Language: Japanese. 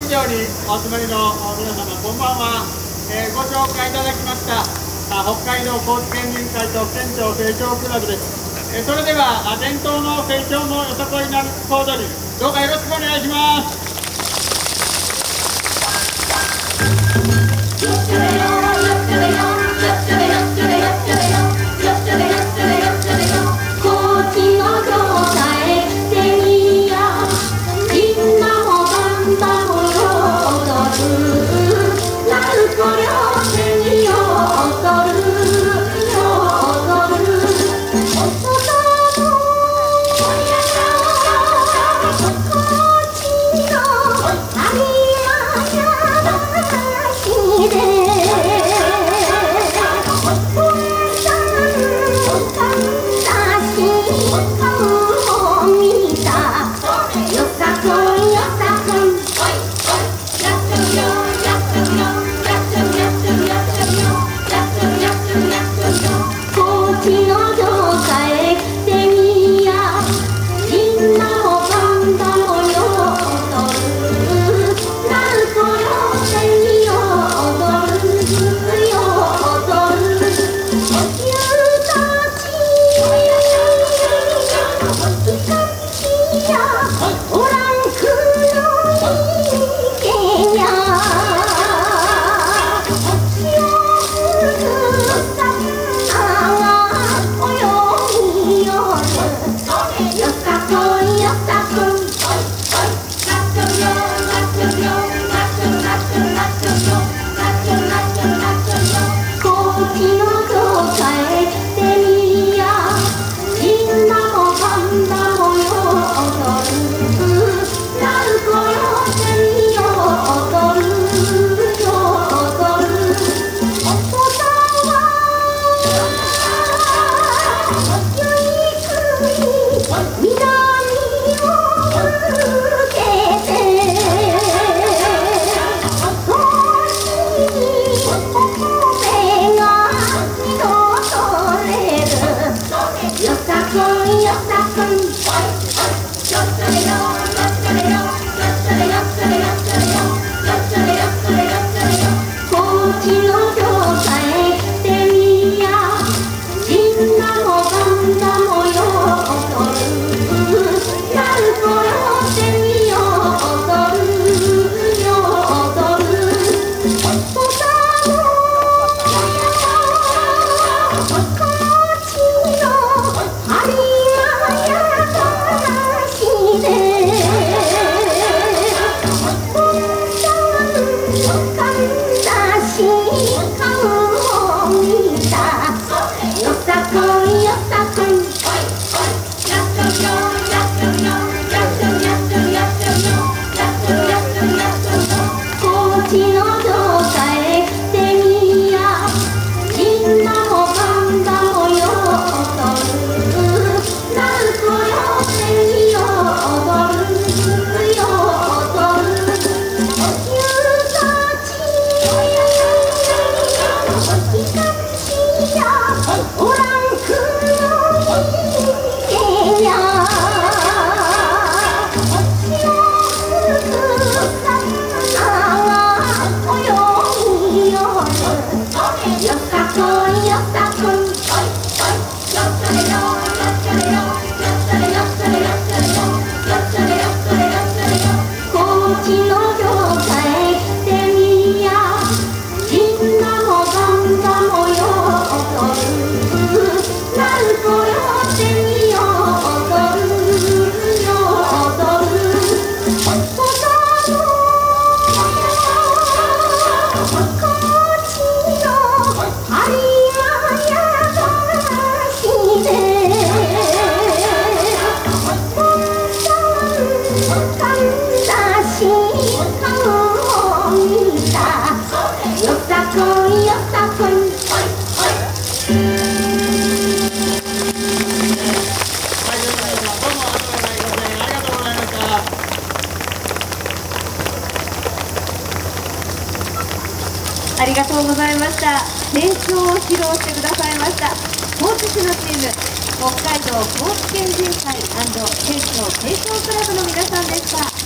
場にお集まりの皆様、こんばんは。ご紹介いただきました北海道高知県人会と県庁成長クラブです。それでは伝統の成長のよさこいなる講座にどうかよろしくお願いします。 ありがとうございました。成長を披露してくださいました高知市のチーム、北海道高知県人会県庁成長クラブの皆さんでした。